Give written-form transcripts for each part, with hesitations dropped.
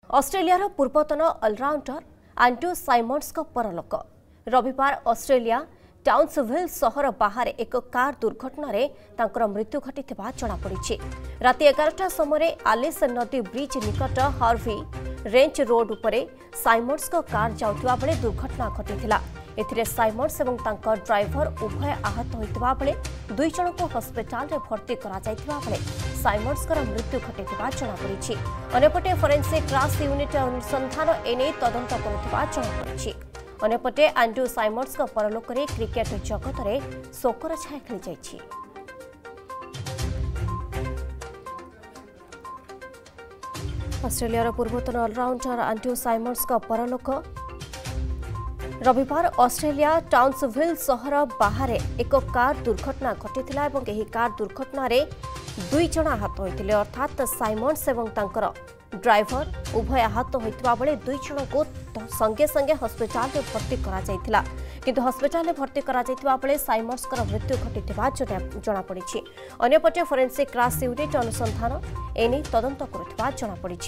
Australia पूर्वतन all-rounder Andrew Symonds परलोक रविवार ऑस्ट्रेलिया टाउन्सविल सहर बाहर एक कार दुर्घटना मृत्यु घटी जमापड़ी। राति 11टा समय आलिस नदी ब्रिज निकट हार्वी रेंज रोड उपरे साइमंड्स कार जाउथिबा बेले दुर्घटना घटी। एथिरे साइमंड्स एवं तांकर ड्राइवर उभय आहत होइतबा बेले दुई जन को हस्पिटाल रे भर्ती करा जाइतबा बेले साइमंड्स मृत्यु घटिथिबा जमापड़ी। अन्यपटे फोरेंसिक क्राश यूनिट अनुसंधान एने तदंत करुथिबा जमापड़ी। अन्यपटे एंड्रू साइमंड्स परलोक रे क्रिकेट जगत रे शोकर छाया खेली जाइछि। ऑस्ट्रेलिया पूर्वतन अलराउंडर एंड्रू साइमंड्स परलोक रविवार ऑस्ट्रेलिया टाउन्सविल सहर बाहर एक कार दुर्घटना घटी एवं कार दुर्घटना दुई जन आहत होते अर्थात साइमंड्स एवं तांकर ड्राइवर उभय आहत होता बेले दुई जन को संगे संगे हस्पिटाल में भर्ती करा किंतु हस्पिटाल में भर्ती करा बेले साइमंड्स मृत्यु घटी जमापड़ी। अन्यपटे फोरेंसिक क्राश यूनिट अनुसंधान एने तदंत करुथिबा जमापड़ी।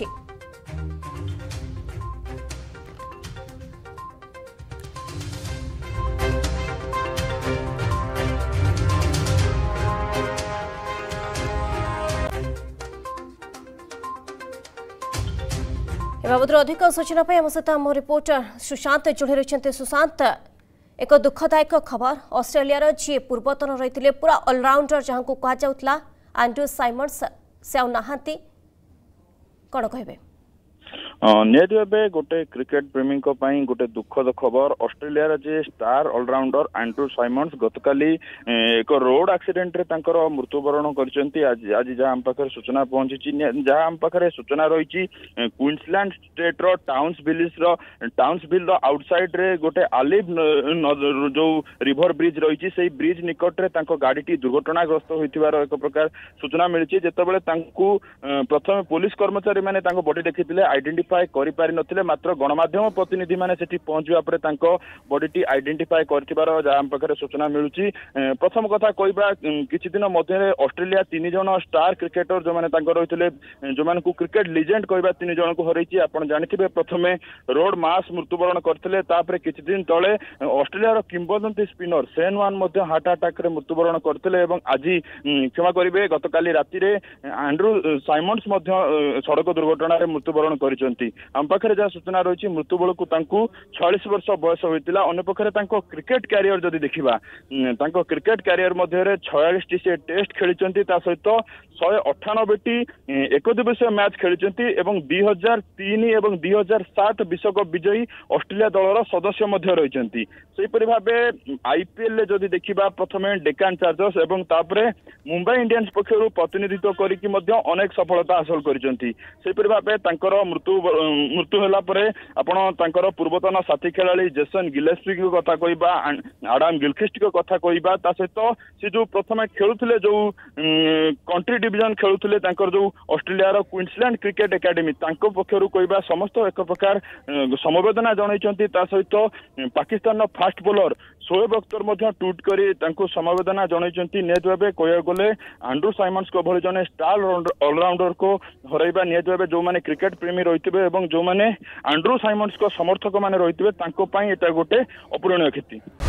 बाबद अधिक सूचना आम सहित आम रिपोर्टर सुशांत जोड़ी रही। सुशांत, एक दुखदायक खबर ऑस्ट्रेलिया जी पूर्वतन रही पूरा ऑलराउंडर जहां को कहुला एंड्रू साइमंड्स से नहांती कौन कहे? निहत भाव गोटे क्रिकेट प्रेमी गोटे दुखद खबर ऑस्ट्रेलिया जे स्टार ऑलराउंडर एंड्रू साइमंड्स गतकाली एक रोड एक्सीडेंट रे मृत्युवरण करछंती। आज जहां हम पाखरे सूचना पहुंची जहां हम पाखरे सूचना रही क्वींसलैंड स्टेट रो टाउन्सविल आउटसाइड रे गोटे आलिव जो रिवर ब्रिज रही से ब्रिज निकट रे गाड़ी दुर्घटनाग्रस्त होइतिबार एक प्रकार सूचना मिली। जेतेबेले प्रथम पुलिस कर्मचारी माने बॉडी देखिथिले आइडेंटिफाई करि पारि नथिले, मात्र गणमाध्यम प्रतिनिधि माने सेठी पहुंचवा परे बॉडी आइडेंटिफाई करथिबार हम पाखरे सूचना मिलुची। प्रथम कथा कहबा किछि दिन मध्य ऑस्ट्रेलिया 3 जन स्टार क्रिकेटर जो माने रहिथिले जो माने को क्रिकेट लीजेंड कहबा 3 जन को हरैछि। आपण जानिथिबे प्रथमे रोड मास मृत्युवरण करथिले, तापरे किछि दिन तळे ऑस्ट्रेलिया रो किंबदंती स्पिनर सेन वान मध्य हार्ट अटैक रे मृत्युवरण करथिले एवं आज क्षमा करिवे गतकाली राति रे एंड्रू साइमंड्स मध्य सड़क दुर्घटना रे मृत्युवरण करिसंती। हम पाखरे जहाँ सूचना रही मृत्यु बेलू 46 वर्ष बयस होता। अंपक्षे क्रिकेट क्यारियर जदि देखा क्रिकेट क्यारियर मध्य 46 से टेस्ट खेली सहित 198टी एक दिवसीय मैच खेली 2003 और 2007 विश्वकप विजयी ऑस्ट्रेलिया दलर सदस्य रही। सेपरी भाव आईपीएल जदि देखा प्रथम डेक्कन चार्जर्स एवं तापरे मुंबई इंडियंस पक्षर प्रतिनिधित्व करके अनेक सफलता हासिल करपरी भाव मृत्यु होला परे आपण पूर्वतन साथी खेलाड़ी जेसन गिलेस्पी कथा कहबा आडाम गिलक्रिस्ट कथा कहबा ता सहित से जो प्रथम खेलुथिले जो कंट्री डिवीजन खेलुथिले जो ऑस्ट्रेलिया रो क्वींसलैंड क्रिकेट एकेडमी तांको पक्षरु कहबा समस्त एक प्रकार समवेदना जणाइछंती। ता सहित पाकिस्तान फास्ट बॉलर शोएब अख्तर मध्य ट्वीट करी तांको समवेदना जणाइछंती। निहत भाबे कहया गले एंड्रू साइमंड्स को भली जने स्टार ऑलराउंडर को हरैबा निहत भाबे जो माने क्रिकेट प्रेमी रहितबे एवं जो माने एंड्रू साइमंड्स को समर्थक माने रहितबे तांको पई एटा गोटे अपूरणीय क्षति।